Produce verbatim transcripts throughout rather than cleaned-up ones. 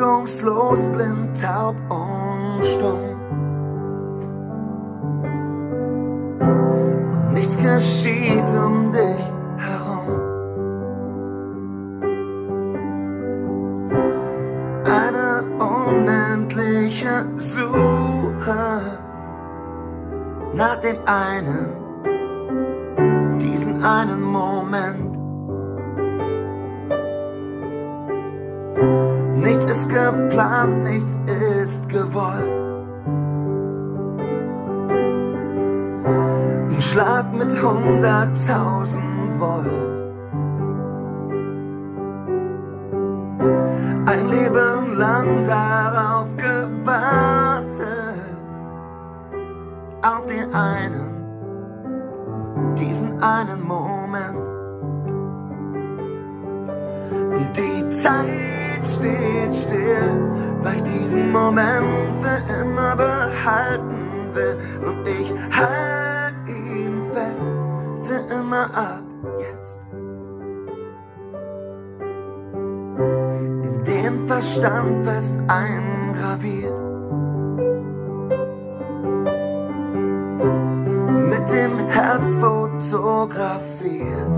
regungslos, blind, taub und stumm. Und nichts geschieht um dich herum. Eine unendliche Suche nach dem einen, diesen einen Moment. Nichts ist geplant, nichts ist gewollt. Ein Schlag mit hunderttausend Volt. Ein Leben lang darauf gewartet, auf den einen, diesen einen Moment. Und die Zeit steht still, weil ich diesen Moment für immer behalten will. Und ich halt ihn fest, für immer ab jetzt. In den Verstand fest eingraviert, mit dem Herz fotografiert.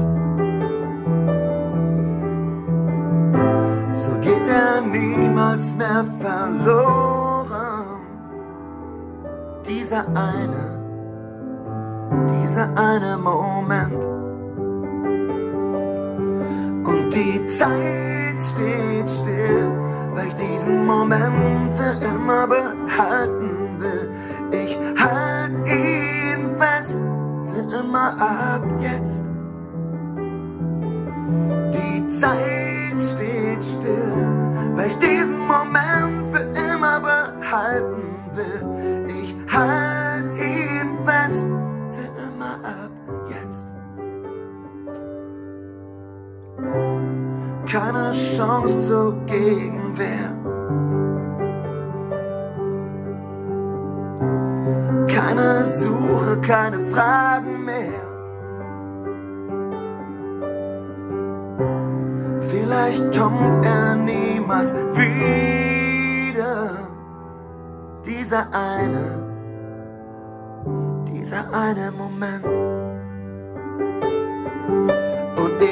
So geht er niemals mehr verloren. Dieser eine, dieser eine Moment. Und die Zeit steht still, weil ich diesen Moment für immer behalten will. Ich halt ihn fest, für immer ab jetzt. Die Zeit steht still, weil ich diesen Moment für immer behalten will. Ich halt ihn fest, für immer ab jetzt. Keine Chance zur Gegenwehr, keine Suche, keine Fragen mehr. Vielleicht kommt er niemals wieder. Dieser eine, dieser eine Moment. Und